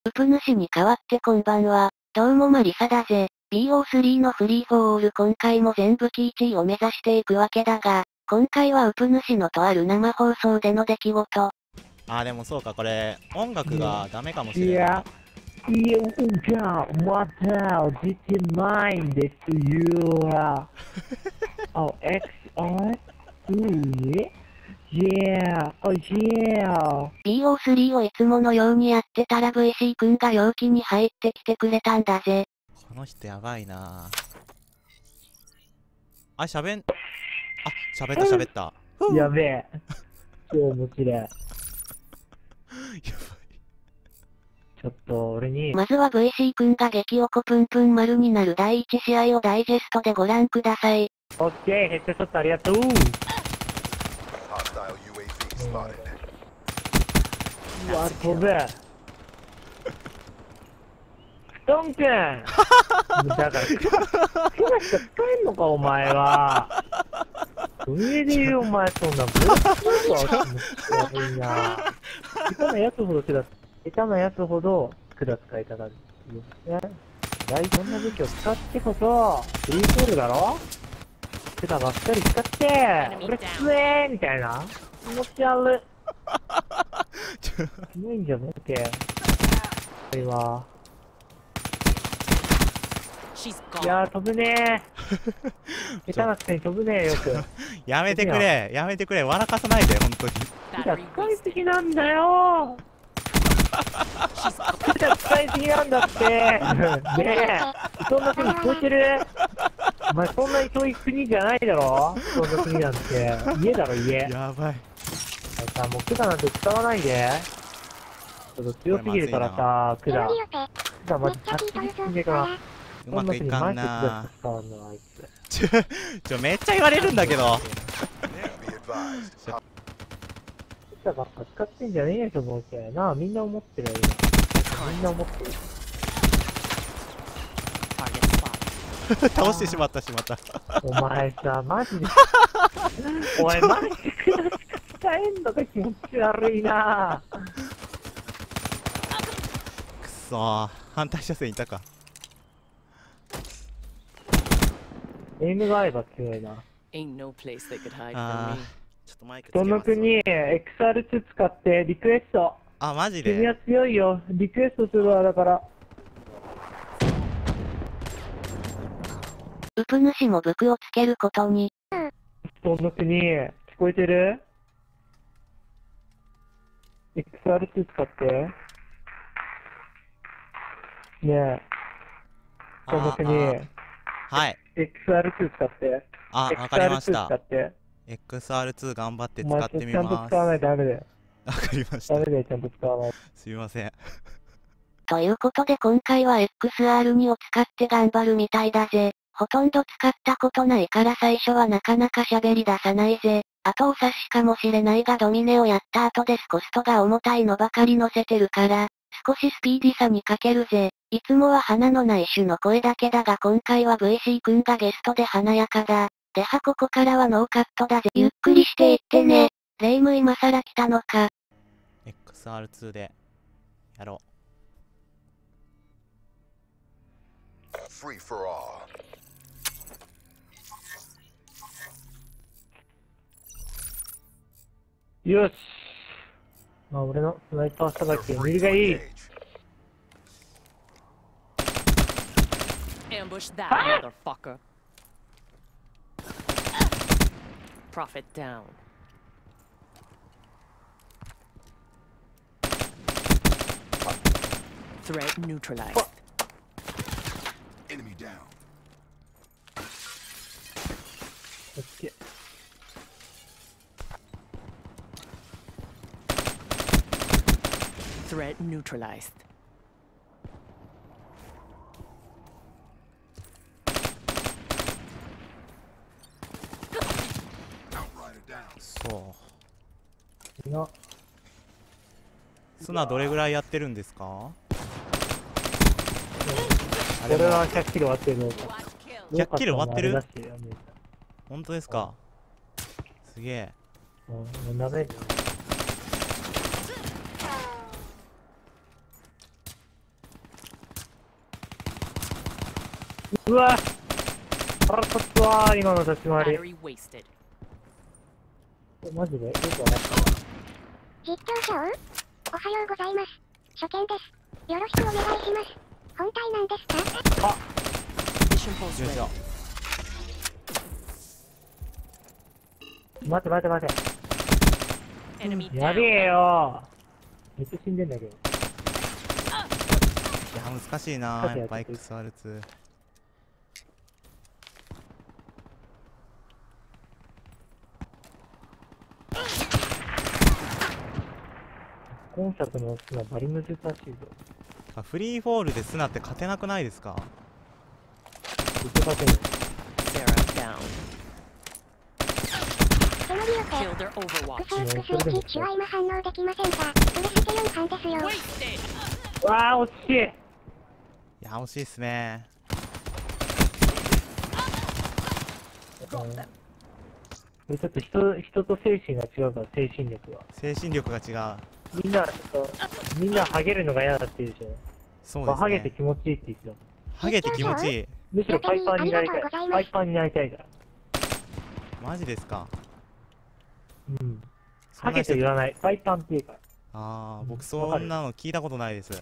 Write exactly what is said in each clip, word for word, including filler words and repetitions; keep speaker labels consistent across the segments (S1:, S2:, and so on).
S1: ウプ主に代わってこんばんは。どうもマリサだぜ。ビーオースリー のフリーフォーオール今回も全武器いちいを目指していくわけだが、今回はウプ主のとある生放送での出来事。
S2: あーでもそうか、これ音楽がダメかもしれない。
S3: いや、いや、じゃあ、また出てないんですよ。お、X、おい、うえ、Yeah, oh yeah.
S1: ビーオースリー をいつものようにやってたら ブイシー 君が陽気に入ってきてくれたんだぜ。
S2: この人やばいなあ。しゃべん、あ、喋った喋った。
S3: やべえ。超面白い。やばい。ちょっと、俺に。
S1: まずは ブイシー 君が激おこぷんぷん丸になるだいいち試合をダイジェストでご覧ください。
S3: オッケー、ヘッドショットありがとう。うわ、飛ぶ。布団くん。だから、クラしか使えんのか、お前は。上で言う、お前、そんな、ブラックは悪いな。下手なやつほどクラ、下手なやつほどクラ使いたがる。大そんな武器を使ってこそ、フリーコールだろクラばっかり使って、俺強えーみたいな。気持ち悪い。強いんじゃねえけ。これは。いやー、飛ぶねー。下手なくせに飛ぶねー、よく。
S2: やめてくれ、やめてくれ、笑かさないで、ほんとに。
S3: クラ使いすぎなんだよー。クラ使いすぎなんだって。ねえ、そんな国聞こえてる？お前そんなに遠い国じゃないだろ？そんな国なんて。家だろ、家。
S2: やばい。
S3: さ、もうクラなんて使わないで。ちょっと強すぎるからさ、クラ。クラマジはっきりすぎるから。
S2: うまくいかんな
S3: 使うのあいつ。
S2: ちょ、ちょ、めっちゃ言われるんだけど。
S3: クラばっか使ってんじゃねえよと思うけどな。みんな思ってるよ、今。みんな思ってる。
S2: 倒してしまったしまった。
S3: お前さ、マジで。お前マジでクラしか使えんのか気持ち悪いな。
S2: くそー、反対車線いたか。
S3: エイムが合えば強いな。
S2: あー、ちょっとマイクつけ
S3: そ
S2: ますわ。
S3: の国、エックスアールツー 使ってリクエスト。
S2: あ、マジ
S3: 君は
S2: で
S3: 強いよ。リクエストするわ、だから。
S1: ウプ主も武具をつけることに。
S3: その国、聞こえてる？ エックスアールツー 使って。ねえ。その国、
S2: はい。
S3: エックスアールツー 使って。
S2: あ、わかりまし
S3: エックスアールツー 使
S2: た。
S3: って。
S2: エックスアールツー 頑張って
S3: お前
S2: 使ってみ
S3: ちゃんと
S2: ます。
S3: 使わないとダメだよ。
S2: わかりました。
S3: ダメだよ、ちゃんと使わないと。
S2: すみません。
S1: ということで今回は エックスアールツー を使って頑張るみたいだぜ。ほとんど使ったことないから最初はなかなか喋り出さないぜ。あとお察しかもしれないがドミネをやった後でコストが重たいのばかり乗せてるから、少しスピーディさに欠けるぜ。いつもは鼻のない種の声だけだが今回は ブイシー 君がゲストで華やかだ。ではここからはノーカットだぜ。ゆっくりしていってね。レイム今更来たのか。
S2: エックスアールツー でやろう。
S4: Free for all.
S3: よし。まあ、俺のスナイパーさばきを見るがいい。
S5: Ambush that motherfucker. Profit down. Threat neutralized.
S4: Enemy down.
S3: オッケー。
S5: Threat neutralized.
S4: Outrider down.
S2: そ
S3: いや、
S2: う。スナどれぐらいやってるんですか？あれも
S3: 俺はひゃっキロ割ってるの。
S2: ひゃっキロ割ってる？
S3: どうかったのあれだし
S2: 本当ですか？すげえ。
S3: うん、ダメ。 うわ腹立つわー、今の立ち回り。
S5: Battery wasted.
S3: マジでよくわかった。
S6: 実況者オン。おはようございます。初見です。よろしくお願いします。本体なんですか？
S5: Mission post
S2: よいしょ
S5: ready.
S3: 待て待て待て。
S5: Enemy
S3: やべ
S5: down.
S3: えよー。めっちゃ死んでんだけど。
S2: いや難しいなやっぱ エックスアールツー。
S3: 今作の砂バリ難しいぞ。
S2: あフリーフォールでスナって勝てなくないですか？
S3: いけませんよ。
S5: Sarah down.
S6: 手乗り予
S5: Killed
S6: 定。
S5: their
S6: ク
S5: Overwatch.
S6: ソ エックスワン シュワイム反応できませんか？プレステよん班ですよ。
S5: Wasted.
S3: わあ惜しい。
S2: いや惜しいっすね。
S3: これちょっと人人と精神が違うから、精神力が。
S2: 精神力が違う。
S3: みんな、ちょっとみんなハゲるのが嫌だって言うでしょ。
S2: そうです
S3: ハゲて
S2: ね。
S3: 気持ちいいって言ってた。
S2: ハゲて気持ちいい。
S3: むしろパイパンになりたい。パイパンになりたいから。
S2: マジですか？
S3: うん。
S2: そんな人
S3: ハゲと言わない。パイパンっていうから。
S2: ああ、
S3: うん
S2: 僕そんなの聞いたことないです。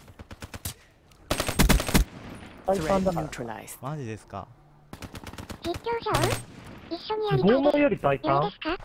S3: パイパ
S5: Threat
S3: ンだから。
S5: neutralized.
S2: マジですか？
S6: 実況者オン。一緒にやりたいです。
S3: 拷問よりパイパン
S6: よいですか？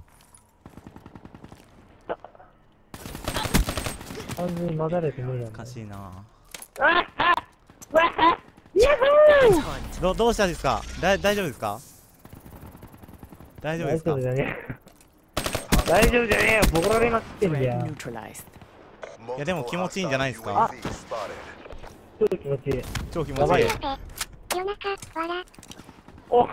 S3: 完全に混ざれて無理なんだよ。
S2: おかしいな。
S3: ああわあヤッホー
S5: Hunt.
S2: どどうしたんですか？だ大丈夫ですか？大丈夫ですか？
S3: 大丈夫じゃねえ。大丈夫じゃねえよ。ボコられまくってんだ
S5: Threat
S3: よ。
S5: neutralized.
S2: いやでも気持ちいいんじゃないですか？
S3: ちょっと気持ちいい。
S2: 超気持ちいい
S3: やばいよ。
S6: 夜中、笑。
S3: おい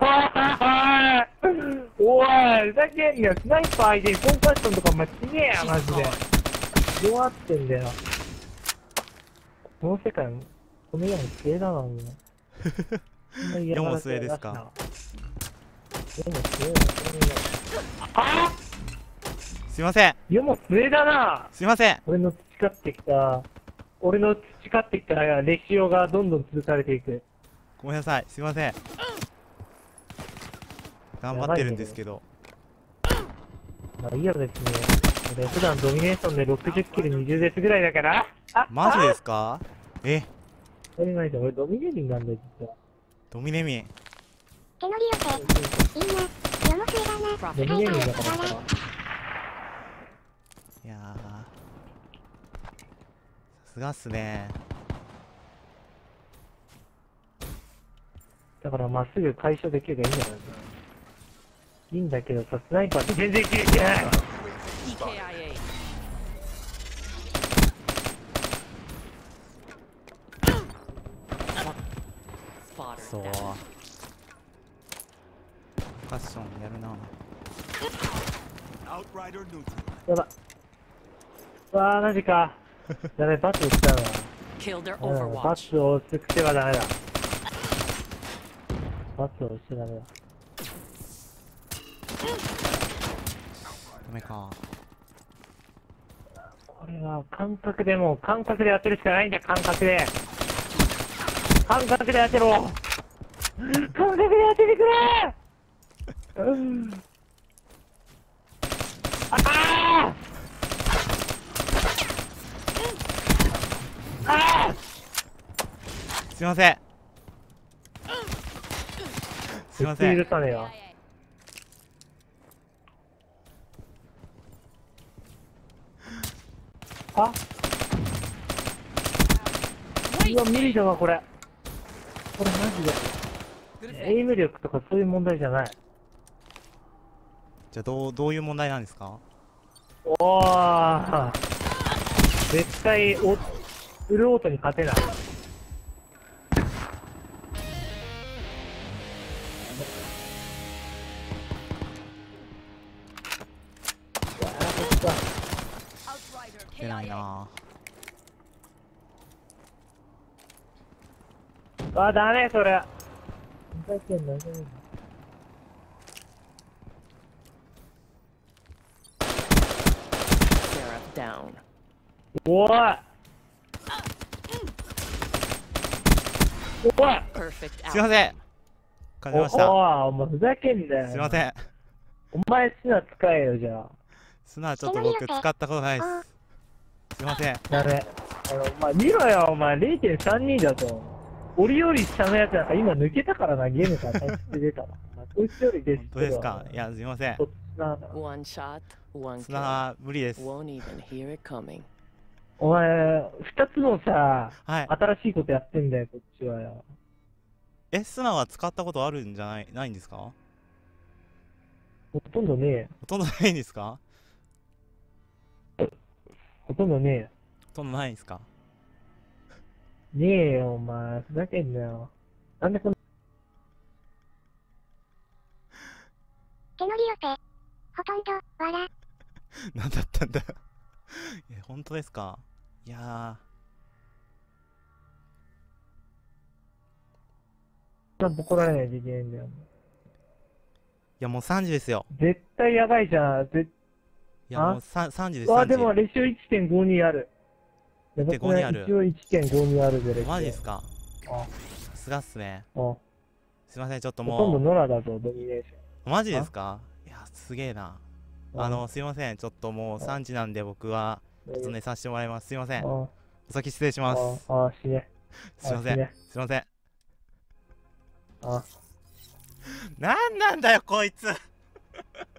S3: おいふざけんなよ。スナイパー相手にコンパッションとかお前しねえや、マジで。弱ってんだよ。この世界も、この世も末だな、もう。
S2: 世も末ですか？
S3: 世も末だ、この世。あ
S2: すいません
S3: 世も末だな。
S2: すいません。
S3: 俺の培ってきた、俺の培ってきた歴史がどんどん潰されていく。
S2: ごめんなさい。すいません。頑張ってるんですけど。
S3: まあいいや別に。俺普段ドミネーションでろくじゅっキルにじゅうデスぐらいだから。あ
S2: マジですか？え、
S3: 当たり前で俺ドミネーリンなんだよ、実は。
S2: ドミネミン。
S6: 手乗り予定。いいな。世の末だな。
S3: ドミネーリンだからさ。
S2: いやー。さすがっすね。
S3: だからまっすぐ解消できるからいいんだからさ。いいんだけどさ、スナイパーって全然切れてない。
S5: E K I A. Spotter
S2: そう。
S5: down.
S2: ファッションやるな。
S3: やば。うわー、マジか。やべ、バツ押したな。
S5: Killed their
S3: うん、バ
S5: Overwatch.
S3: ツを押す癖はダメだ。バツを押しちゃダメだ。
S2: ダメか。
S3: これは感覚でもう、感覚で当てるしかないんだ、感覚で。感覚で当てろ。感覚で当ててくれ。うんああああ
S2: すいません。すいません。
S3: 許さねえよ。あうわ、無理だわ、これ。これマジで。エイム力とかそういう問題じゃない。
S2: じゃあどうどういう問題なんですか？
S3: おー絶対おウルオートに勝てない。
S2: 出ないな
S3: ぁ。あ、ダメそれ。ふざけんな、ふざけんな。
S5: Sarah down.
S3: おいおい
S5: Perfect
S2: すいま
S5: out.
S2: せん。感じました。
S3: おおい、お前ふざけんなよ。
S2: すいません。
S3: お前砂使えよ、じゃあ。
S2: 砂はちょっと僕使ったことないです。すいません。
S3: ダメ。あの、お前見ろよ、お前 れいてんさんに だと。俺より下のやつなんか今抜けたからな、ゲームから退出出たわ。お前こいつより出
S2: 本当ですか。いや、すいません。
S3: そっちなんだ。
S5: One shot, one
S2: 砂
S5: kill.
S2: は無理です。
S5: Won't even hear it coming.
S3: お前、二つのさ、
S2: はい。
S3: 新しいことやってんだよ、こっちはよ。
S2: え、砂は使ったことあるんじゃない、ないんですか？
S3: ほとんどねえよ。
S2: ほとんどないんですか？
S3: ほとんどねえよ。
S2: ほとんどないんですか？
S3: ねえよ、お前。ふざけんなよ。なんでこんな、
S6: 手乗り予定。ほとんど、笑。
S2: なんだったんだ。え、本当ですか？いや
S3: 怒られないといけないんだよ。
S2: ー、いやもうさんじですよ。
S3: 絶対やばいじゃん。ぜ
S2: いやもう 3, 3時です、
S3: あ、
S2: 3時。
S3: でもレシオ いってんごに ある。やばくない？
S2: いってんごにある
S3: 一応 いってんごに あるでレシオ。
S2: マジですか？
S3: あ
S2: さすがっすね。
S3: あ
S2: すいません、ちょっと
S3: ほとんど
S2: も
S3: ノラだぞ、ドミネーシ
S2: う。マジですか？いや、すげえな。
S3: ョン。
S2: あの、すいません、ちょっともうさんじなんで僕は、ちょっと寝させてもらいます。すいません。
S3: あ
S2: お先失礼します。
S3: あ、あ、死ね。
S2: すいません。
S3: あ死ね
S2: すいません。
S3: あ、
S2: なんなんだよ、こいつ。